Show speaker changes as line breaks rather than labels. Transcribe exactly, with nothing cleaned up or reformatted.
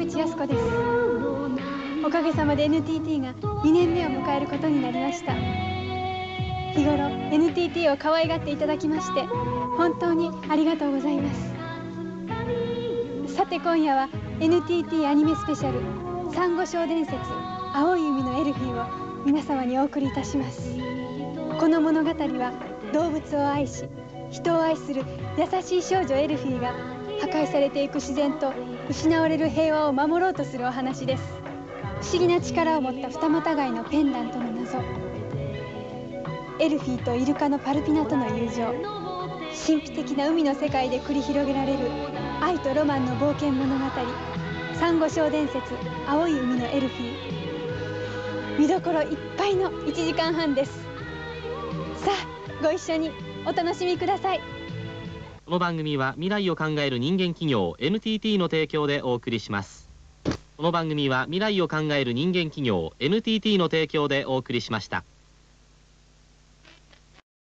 口靖子です。おかげさまで エヌティーティー がにねんめを迎えることになりました。日頃 エヌティーティー を可愛がっていただきまして本当にありがとうございます。さて今夜は エヌティーティー アニメスペシャル「サンゴ礁伝説青い海のエルフィー」を皆様にお送りいたします。この物語は動物を愛し人を愛する優しい少女エルフィーが破壊されていく自然と失われる平和を守ろうとするお話です。不思議な力を持った二股貝のペンダントの謎、エルフィーとイルカのパルピナとの友情、神秘的な海の世界で繰り広げられる愛とロマンの冒険物語「サンゴ礁伝説青い海のエルフィー」、見どころいっぱいのいちじかんはんです。さあご一緒にお楽しみください。
この番組は未来を考える人間企業 エヌティーティー の提供でお送りします。この番組は未来を考える人間企業 エヌティーティー の提供でお送りしました。